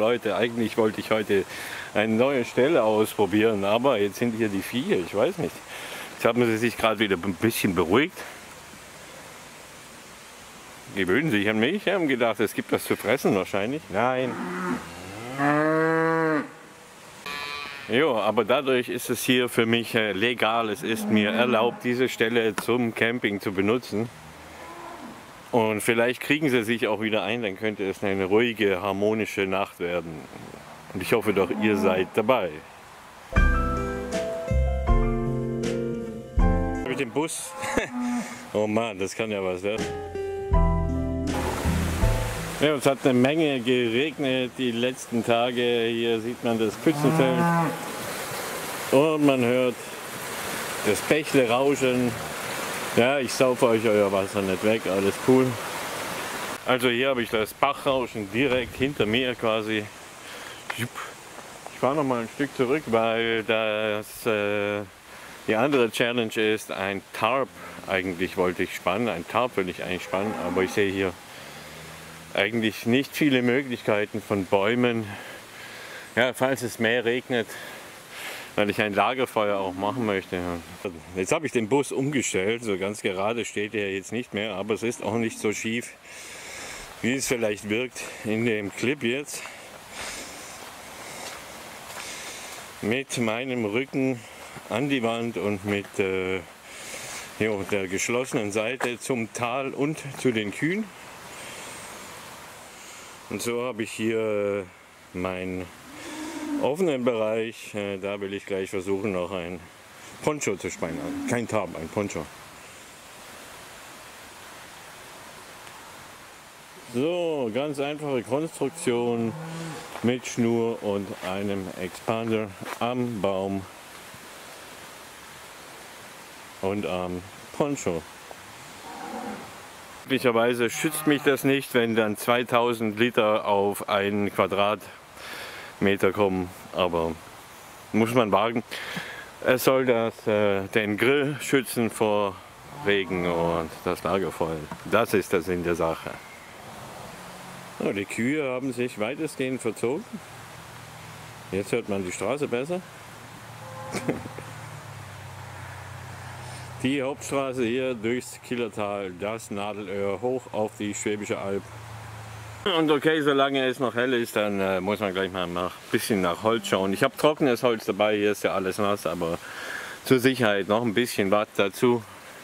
Leute, eigentlich wollte ich heute eine neue Stelle ausprobieren, aber jetzt sind hier die Viecher, ich weiß nicht. Jetzt haben sie sich gerade wieder ein bisschen beruhigt. Gewöhnen sich an mich, haben gedacht, es gibt was zu fressen wahrscheinlich. Nein. Jo, aber dadurch ist es hier für mich legal, es ist mir erlaubt, diese Stelle zum Camping zu benutzen. Und vielleicht kriegen sie sich auch wieder ein, dann könnte es eine ruhige, harmonische Nacht werden. Und ich hoffe doch, ihr seid dabei. Mit dem Bus. Oh Mann, das kann ja was werden. Ja, es hat eine Menge geregnet die letzten Tage. Hier sieht man das Pützenfeld. Und man hört das Bächle rauschen. Ja, ich saufe euch euer Wasser nicht weg, alles cool. Also hier habe ich das Bachrauschen direkt hinter mir quasi. Ich fahre noch mal ein Stück zurück, weil die andere Challenge ist ein Tarp. Eigentlich wollte ich spannen, ein Tarp will ich eigentlich spannen, aber ich sehe hier eigentlich nicht viele Möglichkeiten von Bäumen. Ja, falls es mehr regnet, weil ich ein Lagerfeuer auch machen möchte. Jetzt habe ich den Bus umgestellt, so ganz gerade steht er jetzt nicht mehr, aber es ist auch nicht so schief, wie es vielleicht wirkt in dem Clip jetzt. Mit meinem Rücken an die Wand und mit der geschlossenen Seite zum Tal und zu den Kühen. Und so habe ich hier meinen offenen Bereich. Da will ich gleich versuchen, noch ein Poncho zu spannen. Kein Tarp, ein Poncho. So, ganz einfache Konstruktion mit Schnur und einem Expander am Baum und am Poncho. Glücklicherweise schützt mich das nicht, wenn dann 2000 Liter auf einen Quadratmeter kommen, aber muss man wagen. Es soll den Grill schützen vor Regen und das Lagerfeuer. Das ist der Sinn der Sache. So, die Kühe haben sich weitestgehend verzogen. Jetzt hört man die Straße besser. Die Hauptstraße hier durchs Kielertal, das Nadelöhr, hoch auf die Schwäbische Alb. Und okay, solange es noch hell ist, dann muss man gleich mal ein bisschen nach Holz schauen. Ich habe trockenes Holz dabei, hier ist ja alles nass, aber zur Sicherheit noch ein bisschen was dazu.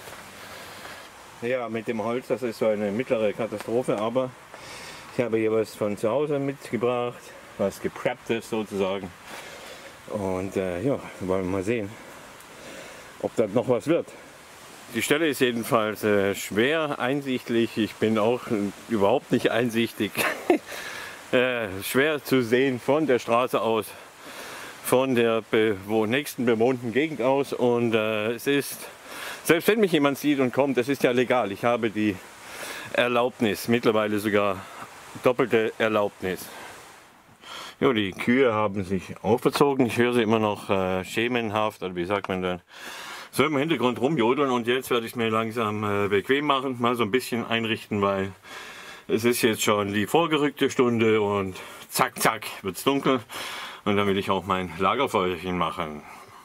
Ja, mit dem Holz, das ist so eine mittlere Katastrophe, aber ich habe hier was von zu Hause mitgebracht, was gepreppt ist sozusagen. Und ja, wollen wir mal sehen, ob das noch was wird. Die Stelle ist jedenfalls schwer einsichtlich. Ich bin auch überhaupt nicht einsichtig. Schwer zu sehen von der Straße aus, von der nächsten bewohnten Gegend aus. Und es ist, selbst wenn mich jemand sieht und kommt, es ist ja legal. Ich habe die Erlaubnis, mittlerweile sogar doppelte Erlaubnis. Jo, die Kühe haben sich auch verzogen. Ich höre sie immer noch schemenhaft, oder wie sagt man dann, so im Hintergrund rumjodeln. Und jetzt werde ich mir langsam bequem machen, mal so ein bisschen einrichten, weil es ist jetzt schon die vorgerückte Stunde und zack, zack, wird es dunkel. Und dann will ich auch mein Lagerfeuerchen machen.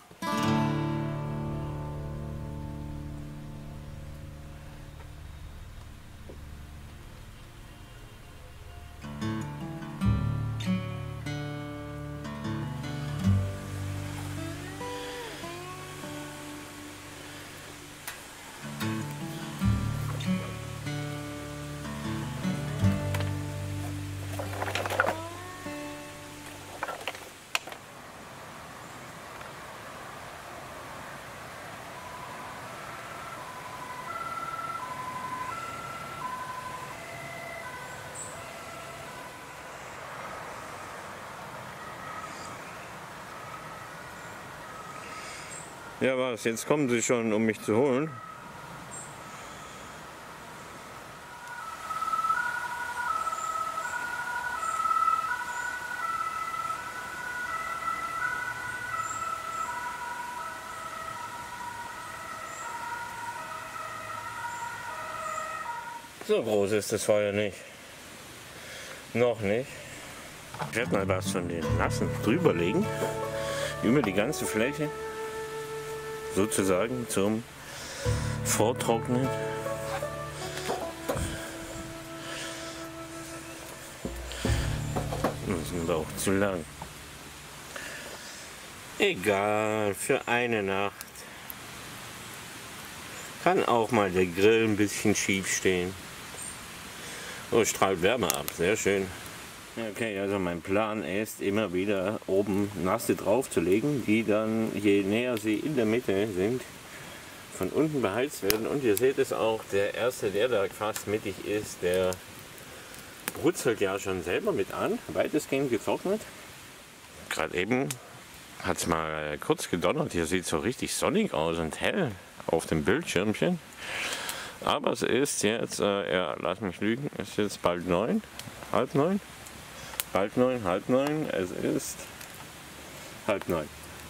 Ja, was? Jetzt kommen sie schon, um mich zu holen. So groß ist das Feuer nicht. Noch nicht. Ich werde mal was von den Nassen drüberlegen, über die ganze Fläche, sozusagen zum Vortrocknen. Das ist aber auch zu lang. Egal, für eine Nacht kann auch mal der Grill ein bisschen schief stehen. Oh, strahlt Wärme ab, sehr schön. Okay, also mein Plan ist, immer wieder oben Nasse drauf zu legen, die dann, je näher sie in der Mitte sind, von unten beheizt werden. Und ihr seht es auch, der erste, der da fast mittig ist, der brutzelt ja schon selber mit an, weitestgehend getrocknet. Gerade eben hat es mal kurz gedonnert, hier sieht es so richtig sonnig aus und hell auf dem Bildschirmchen. Aber es ist jetzt, ja, lass mich lügen, es ist jetzt bald 9, halb 9. Bald 9, halb 9, es ist halb 9.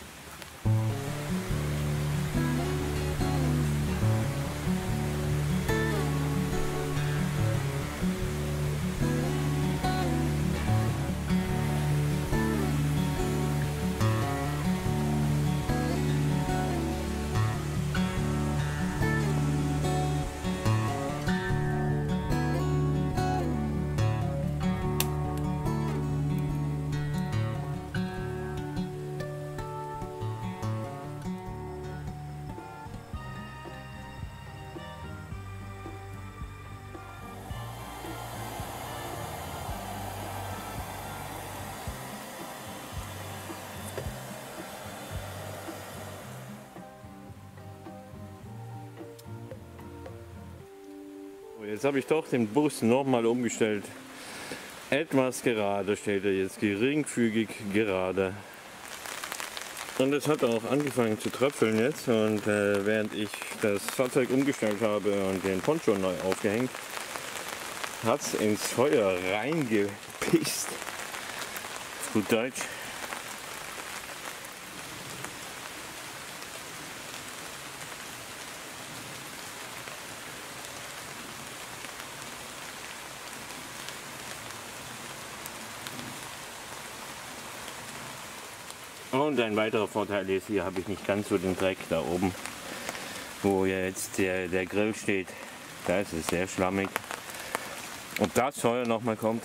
Jetzt habe ich doch den Bus nochmal umgestellt. Etwas gerade steht er jetzt, geringfügig gerade. Und es hat auch angefangen zu tröpfeln jetzt. Und während ich das Fahrzeug umgestellt habe und den Poncho neu aufgehängt, hat es ins Feuer reingepisst. Gut Deutsch. Und ein weiterer Vorteil ist, hier habe ich nicht ganz so den Dreck da oben, wo jetzt der Grill steht. Da ist es sehr schlammig. Ob das Feuer nochmal kommt.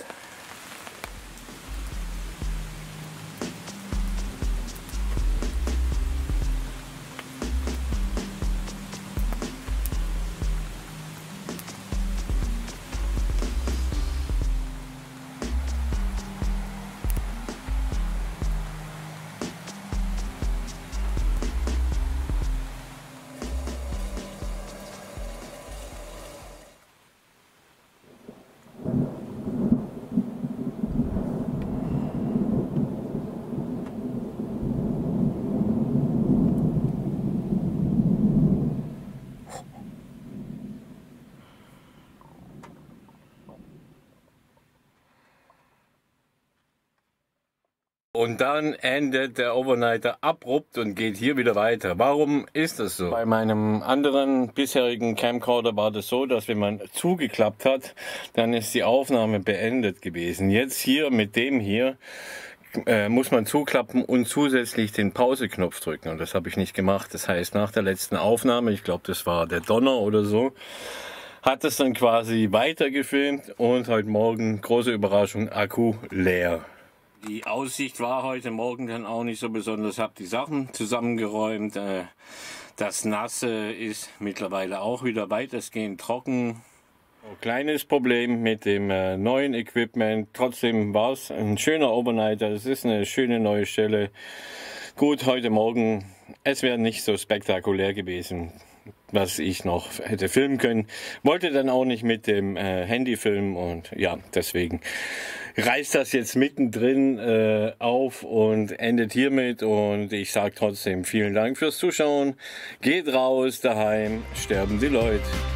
Und dann endet der Overnighter abrupt und geht hier wieder weiter. Warum ist das so? Bei meinem anderen bisherigen Camcorder war das so, dass wenn man zugeklappt hat, dann ist die Aufnahme beendet gewesen. Jetzt hier mit dem hier muss man zuklappen und zusätzlich den Pause-Knopf drücken. Und das habe ich nicht gemacht. Das heißt, nach der letzten Aufnahme, ich glaube, das war der Donner oder so, hat es dann quasi weitergefilmt und heute Morgen, große Überraschung, Akku leer. Die Aussicht war heute Morgen dann auch nicht so besonders. Ich habe die Sachen zusammengeräumt. Das Nasse ist mittlerweile auch wieder weitestgehend trocken. Kleines Problem mit dem neuen Equipment. Trotzdem war es ein schöner Overnighter. Es ist eine schöne neue Stelle. Gut, heute Morgen, es wäre nicht so spektakulär gewesen, was ich noch hätte filmen können. Wollte dann auch nicht mit dem Handy filmen und ja, deswegen reißt das jetzt mittendrin auf und endet hiermit. Und ich sage trotzdem vielen Dank fürs Zuschauen. Geht raus, daheim sterben die Leute.